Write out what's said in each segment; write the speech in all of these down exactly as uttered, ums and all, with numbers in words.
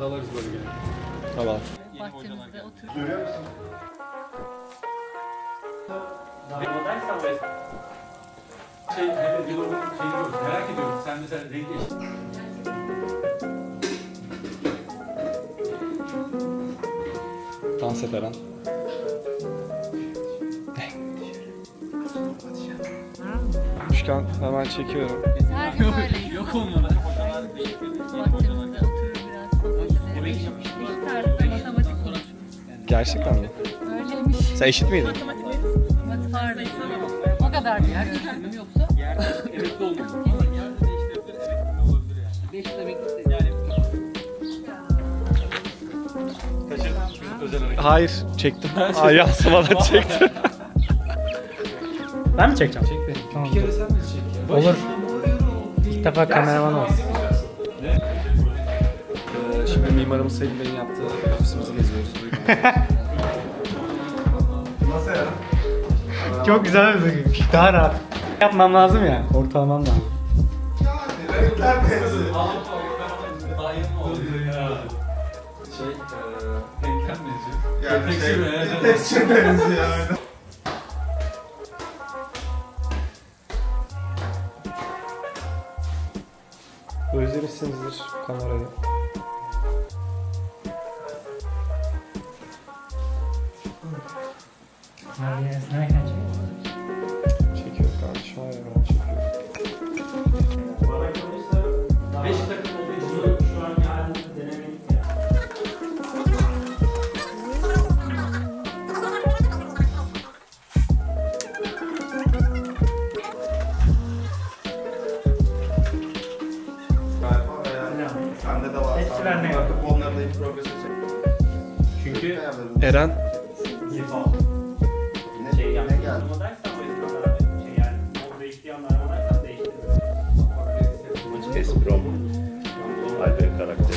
Dalarız böyle gene. Tamam. Bahçemizde otur. Görüyor musun? Modernsen böyle şey, evet, bir şeyini görüyoruz. Merak ediyorum. Sen mesela renk eşit. Dans et Eren. Müşkan hemen çekiyorum. Her gün böyleyiz. Yok olmuyorlar. Hocalar değil. Bahçemizde oturur biraz sohbet ederiz. Eşit ağırlıkta matematik konuşuruz. Gerçekten mi? Öyleymiş. Sen eşit miydin? Matematik vardı. O kadar bir yer değiştirmem yoksa. Yerde emekli olmuyor. Ama yerde değiştirebilir, emekli olabilir yani. Beş yıl emekli yani. Kaçırdın özel hareket. Hayır, çektim. Aa, yansımadan çektim. Ben mi çekeceğim? Çek beni. Tamam. Bir kere sen de çek ya. Olur. İlk defa kameraman olsun. Ee, şimdi mimarımız Selim Bey'in yaptığı ofisimizi geziyoruz. Nasıl ya? Çok güzel bir duygu. Daha rahat. Yapmam lazım ya. Ortalamam lazım. Renkler benziyor. Daha iyi mi oldu ya? Şey, eee, renkler benziyor. Yani Tekstür şey, benziyor. tekstür benziyor aynen. Özlemişsinizdir kamerayı. Çekiyor kardeşim. Hayır, ben çekiyorum. Beş takım olduğu için şu anki halinde denemedik ya. Sende de var. Hepsi vermeye. Bakıp onların da ilk progresi çek. Çünkü Eren, şey yani modernsen o esnaflar şey yani orada isteyenler modernsen değiştirir. Esprom, Alper karakteri.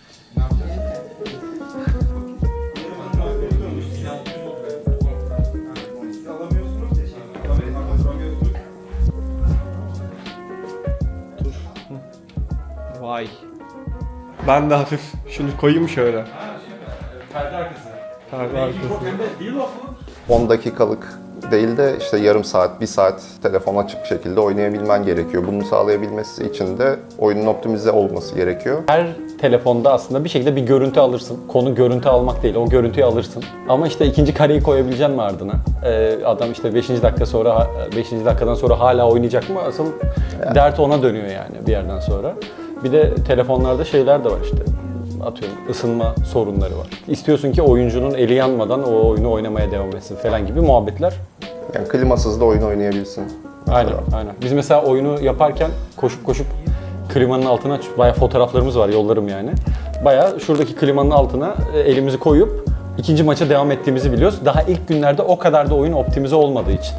vay. Ben de hafif şunu koyayım şöyle. Perde arkası. Perde arkası. Hem de değil o. on dakikalık değil de işte yarım saat, bir saat telefon açık şekilde oynayabilmen gerekiyor. Bunu sağlayabilmesi için de oyunun optimize olması gerekiyor. Her telefonda aslında bir şekilde bir görüntü alırsın. Konu görüntü almak değil, o görüntüyü alırsın. Ama işte ikinci kareyi koyabilecek mi ardına? Ee, adam işte beşinci dakika sonra, beşinci dakikadan sonra hala oynayacak mı? Asıl yani. Dert ona dönüyor yani bir yerden sonra. Bir de telefonlarda şeyler de var işte. Atıyorum ısınma sorunları var. İstiyorsun ki oyuncunun eli yanmadan o oyunu oynamaya devam etsin falan gibi muhabbetler. Yani klimasız da oyun oynayabilsin. Aynen, aynen. Biz mesela oyunu yaparken koşup koşup klimanın altına, bayağı fotoğraflarımız var, yollarım yani. Bayağı şuradaki klimanın altına elimizi koyup ikinci maça devam ettiğimizi biliyoruz. Daha ilk günlerde o kadar da oyun optimize olmadığı için.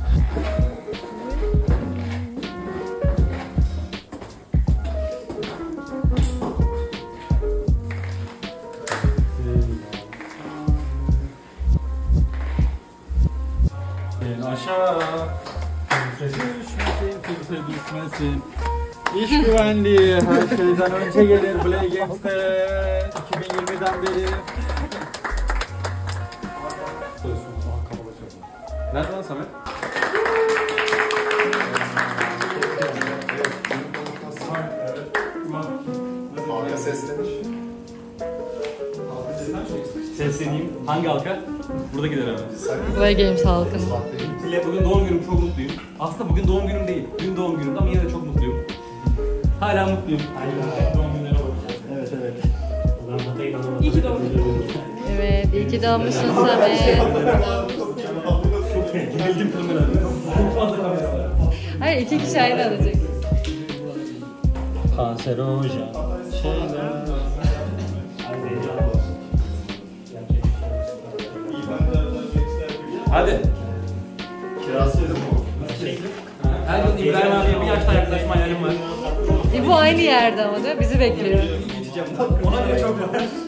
Aşağı. Kimse düşmesin, kimse düşmesin. İş güvenliği her şeyden önce gelir Play Games'te iki bin yirmiden beri. Nerede lan Samet? Halka sesleniş. Sesleneyim. Hangi halka? Burada gider hemen. Play Games halkının. Bugün doğum günüm, çok mutluyum. Aslında bugün doğum günüm değil. Dün doğum günüm ama yine de çok mutluyum. Hala mutluyum. Hala doğum günlerine bakacağız. Evet evet. İyi ki doğmuşsun. Evet, iyi ki doğmuşsun Samet. Gerildim kamera. Çok fazla kamera var. Hayır, iki kişi aynı alacak. Kanserojen şeyler. Hadi. Kirası ödedim o. Her gün İbrahim abiye bir yaşta yaklaşma hayalim var. E bu aynı yerde ama değil mi? Bizi bekliyor. Gideceğim. Ona göre çok var.